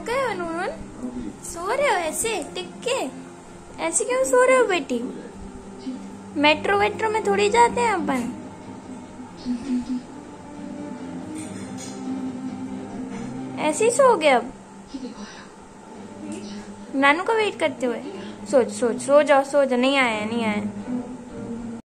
गए हो नून? सो रहे हो ऐसे टिक के? ऐसे क्यों सो रहे हो बेटी? मेट्रो वेट्रो में थोड़ी जाते हैं अपन। ऐसे ही सो गए अब नानू का वेट करते हुए। सोच सोच, सो जाओ सो जाओ। नहीं आया नहीं आया।